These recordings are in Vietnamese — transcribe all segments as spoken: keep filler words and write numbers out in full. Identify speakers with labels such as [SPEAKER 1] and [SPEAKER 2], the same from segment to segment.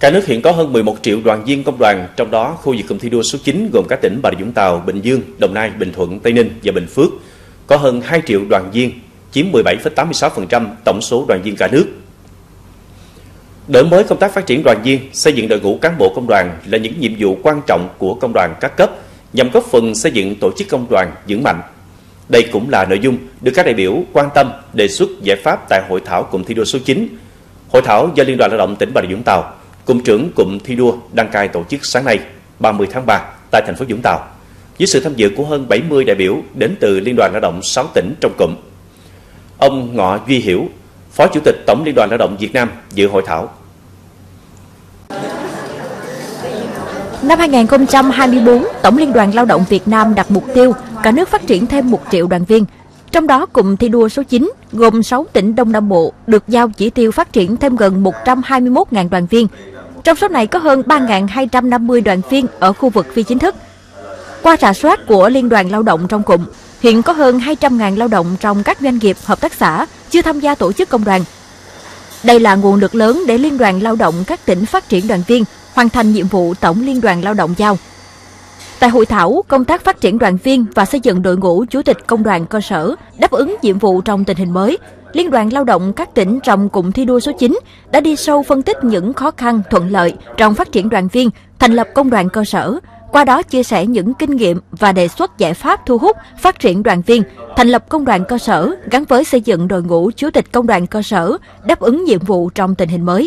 [SPEAKER 1] Cả nước hiện có hơn mười một triệu đoàn viên công đoàn, trong đó khu vực cụm thi đua số chín gồm các tỉnh Bà Rịa Vũng Tàu, Bình Dương, Đồng Nai, Bình Thuận, Tây Ninh và Bình Phước có hơn hai triệu đoàn viên, chiếm mười bảy phẩy tám mươi sáu phần trăm tổng số đoàn viên cả nước. Đổi mới công tác phát triển đoàn viên, xây dựng đội ngũ cán bộ công đoàn là những nhiệm vụ quan trọng của công đoàn các cấp nhằm góp phần xây dựng tổ chức công đoàn vững mạnh. Đây cũng là nội dung được các đại biểu quan tâm đề xuất giải pháp tại hội thảo cụm thi đua số chín. Hội thảo do Liên đoàn Lao động tỉnh Bà Rịa Vũng Tàu, Cụm trưởng cụm thi đua đăng cai tổ chức sáng nay, ba mươi tháng ba tại thành phố Vũng Tàu, với sự tham dự của hơn bảy mươi đại biểu đến từ Liên đoàn Lao động sáu tỉnh trong cụm. Ông Ngọ Duy Hiểu, Phó Chủ tịch Tổng Liên đoàn Lao động Việt Nam dự hội thảo.
[SPEAKER 2] Năm hai nghìn không trăm hai mươi tư, Tổng Liên đoàn Lao động Việt Nam đặt mục tiêu cả nước phát triển thêm một triệu đoàn viên. Trong đó, cụm thi đua số chín gồm sáu tỉnh Đông Nam Bộ được giao chỉ tiêu phát triển thêm gần một trăm hai mươi mốt nghìn đoàn viên. Trong số này có hơn ba nghìn hai trăm năm mươi đoàn viên ở khu vực phi chính thức. Qua rà soát của Liên đoàn Lao động trong cụm, hiện có hơn hai trăm nghìn lao động trong các doanh nghiệp, hợp tác xã chưa tham gia tổ chức công đoàn. Đây là nguồn lực lớn để Liên đoàn Lao động các tỉnh phát triển đoàn viên, hoàn thành nhiệm vụ Tổng Liên đoàn Lao động giao. Tại hội thảo, công tác phát triển đoàn viên và xây dựng đội ngũ chủ tịch công đoàn cơ sở đáp ứng nhiệm vụ trong tình hình mới, Liên đoàn Lao động các tỉnh trong cụm thi đua số chín đã đi sâu phân tích những khó khăn, thuận lợi trong phát triển đoàn viên, thành lập công đoàn cơ sở, qua đó chia sẻ những kinh nghiệm và đề xuất giải pháp thu hút, phát triển đoàn viên, thành lập công đoàn cơ sở gắn với xây dựng đội ngũ chủ tịch công đoàn cơ sở đáp ứng nhiệm vụ trong tình hình mới.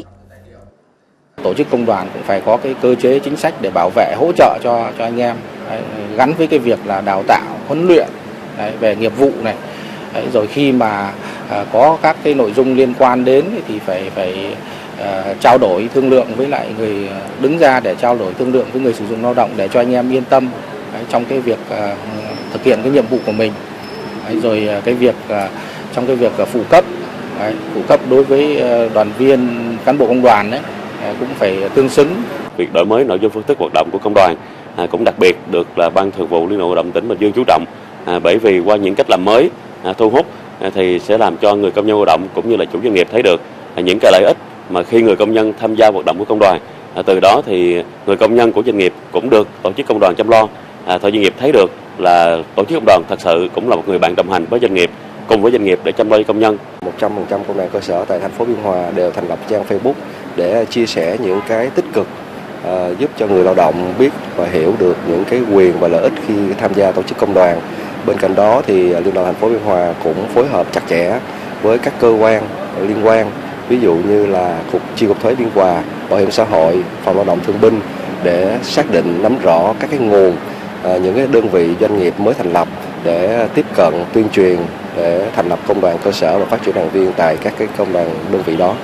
[SPEAKER 3] Tổ chức công đoàn cũng phải có cái cơ chế chính sách để bảo vệ, hỗ trợ cho cho anh em, đấy, gắn với cái việc là đào tạo, huấn luyện đấy, về nghiệp vụ này. Đấy, rồi khi mà à, có các cái nội dung liên quan đến thì phải phải à, trao đổi thương lượng với lại người đứng ra để trao đổi thương lượng với người sử dụng lao động để cho anh em yên tâm đấy, trong cái việc à, thực hiện cái nhiệm vụ của mình. Đấy, rồi cái việc à, trong cái việc à, phụ cấp, đấy, phụ cấp đối với à, đoàn viên cán bộ công đoàn đấy cũng phải tương xứng.
[SPEAKER 4] Việc đổi mới nội dung phương thức hoạt động của công đoàn à, cũng đặc biệt được là Ban Thường vụ Liên đoàn Lao động tỉnh Bình Dương chú trọng, à, bởi vì qua những cách làm mới à, thu hút à, thì sẽ làm cho người công nhân lao động cũng như là chủ doanh nghiệp thấy được à, những cái lợi ích mà khi người công nhân tham gia hoạt động của công đoàn, à, từ đó thì người công nhân của doanh nghiệp cũng được tổ chức công đoàn chăm lo, à, thôi doanh nghiệp thấy được là tổ chức công đoàn thật sự cũng là một người bạn đồng hành với doanh nghiệp, cùng với doanh nghiệp để chăm lo cho công nhân.
[SPEAKER 5] một trăm phần trăm công đoàn cơ sở tại thành phố Biên Hòa đều thành lập trang Facebook để chia sẻ những cái tích cực, uh, giúp cho người lao động biết và hiểu được những cái quyền và lợi ích khi tham gia tổ chức công đoàn. Bên cạnh đó thì Liên đoàn thành phố Biên Hòa cũng phối hợp chặt chẽ với các cơ quan liên quan, ví dụ như là cục chi cục thuế Biên Hòa, bảo hiểm xã hội, phòng lao động thương binh để xác định nắm rõ các cái nguồn, uh, những cái đơn vị doanh nghiệp mới thành lập để tiếp cận tuyên truyền để thành lập công đoàn cơ sở và phát triển đoàn viên tại các cái công đoàn đơn vị đó.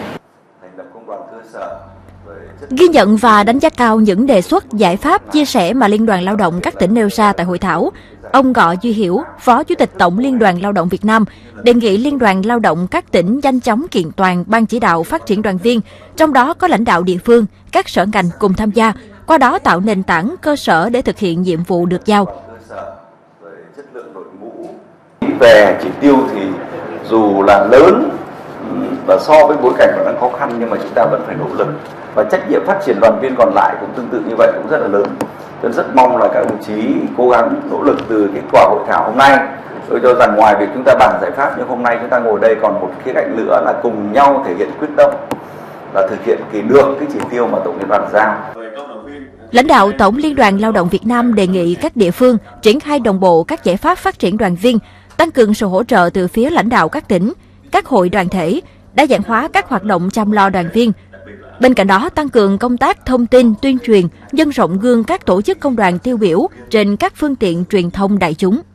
[SPEAKER 2] Ghi nhận và đánh giá cao những đề xuất, giải pháp, chia sẻ mà Liên đoàn Lao động các tỉnh nêu ra tại hội thảo, ông Ngọ Duy Hiểu, Phó Chủ tịch Tổng Liên đoàn Lao động Việt Nam, đề nghị Liên đoàn Lao động các tỉnh nhanh chóng kiện toàn Ban chỉ đạo phát triển đoàn viên, trong đó có lãnh đạo địa phương, các sở ngành cùng tham gia, qua đó tạo nền tảng cơ sở để thực hiện nhiệm vụ được giao.
[SPEAKER 6] Về chỉ tiêu thì dù là lớn và so với bối cảnh còn đang khó khăn nhưng mà chúng ta vẫn phải nỗ lực, và trách nhiệm phát triển đoàn viên còn lại cũng tương tự như vậy, cũng rất là lớn. Tôi rất mong là các đồng chí cố gắng nỗ lực từ kết quả hội thảo hôm nay. Tôi cho rằng ngoài việc chúng ta bàn giải pháp nhưng hôm nay chúng ta ngồi đây còn một khía cạnh nữa là cùng nhau thể hiện quyết tâm là thực hiện kỳ được cái chỉ tiêu mà Tổng Liên đoàn giao.
[SPEAKER 2] Lãnh đạo Tổng Liên đoàn Lao động Việt Nam đề nghị các địa phương triển khai đồng bộ các giải pháp phát triển đoàn viên, tăng cường sự hỗ trợ từ phía lãnh đạo các tỉnh, các hội đoàn thể, đa dạng hóa các hoạt động chăm lo đoàn viên. Bên cạnh đó, tăng cường công tác thông tin, tuyên truyền, nhân rộng gương các tổ chức công đoàn tiêu biểu trên các phương tiện truyền thông đại chúng.